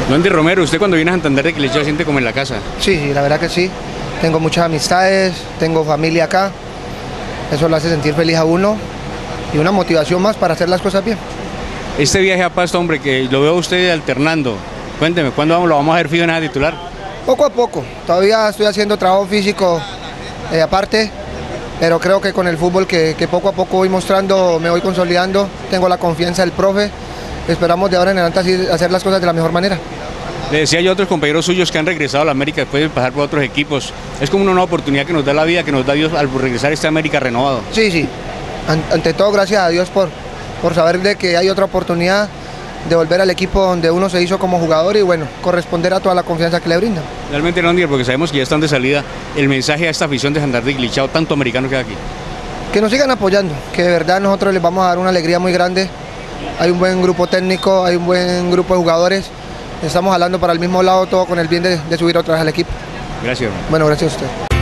Andy Romero, ¿usted cuando viene a Santander de Quilichao se siente como en la casa? Sí, la verdad que sí. Tengo muchas amistades, tengo familia acá. Eso lo hace sentir feliz a uno y una motivación más para hacer las cosas bien. Este viaje a Pasto, hombre, que lo veo a usted alternando. Cuénteme, ¿cuándo lo vamos a ver fijo en esa titular? Poco a poco. Todavía estoy haciendo trabajo físico aparte, pero creo que con el fútbol que poco a poco voy mostrando, me voy consolidando. Tengo la confianza del profe. Esperamos de ahora en adelante así hacer las cosas de la mejor manera. Le decía yo a otros compañeros suyos que han regresado a la América después de pasar por otros equipos. Es como una nueva oportunidad que nos da la vida, que nos da Dios al regresar a esta América renovado. Sí. Ante todo, gracias a Dios por saber de que hay otra oportunidad de volver al equipo donde uno se hizo como jugador y bueno, corresponder a toda la confianza que le brinda. Realmente no, porque sabemos que ya están de salida. El mensaje a esta afición de Santander de Quilichao, tanto americano que hay aquí. Que nos sigan apoyando, que de verdad nosotros les vamos a dar una alegría muy grande. Hay un buen grupo técnico, hay un buen grupo de jugadores. Estamos hablando para el mismo lado, todo con el bien de subir otra vez al equipo. Gracias, hermano. Bueno, gracias a usted.